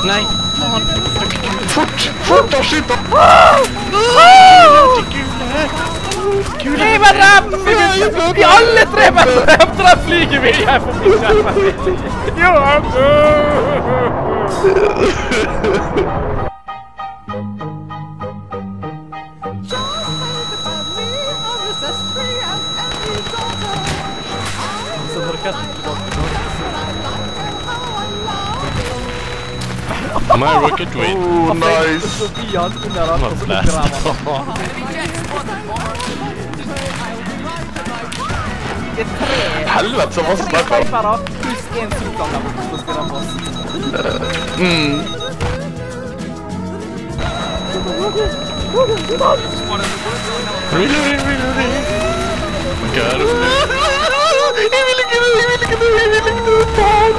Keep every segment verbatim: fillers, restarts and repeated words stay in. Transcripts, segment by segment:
Nej. Fort! Fort och skjuta! Nei, men ræv! Vi alle tre med ræv! Da flyger vi her forbi skjermen. Jo, så når katten tilbake. My rocket win. Oh, nice. Så blir han under han, og så ligger han. Det er tre. Helvete, så masse Tre sniper. snipere, pluss en sultan der borte som spiller på oss. Mm. Reloading, reloading. My god. Jeg vil ikke dø, jeg vil ikke dø, jeg vil ikke dø, faen.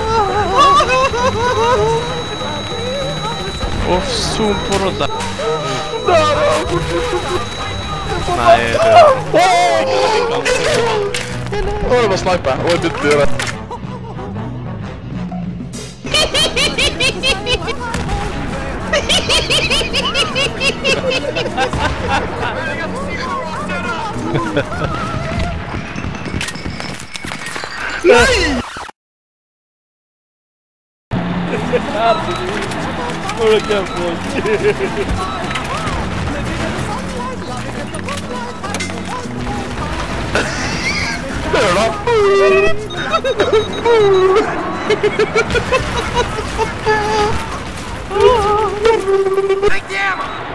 Åh, zoom på rodda. Nei, det... Åh, det var sniper. Åh, jeg begynte å gjøre det. Nei! Hvor er det folk? Hør da! Take the ammo!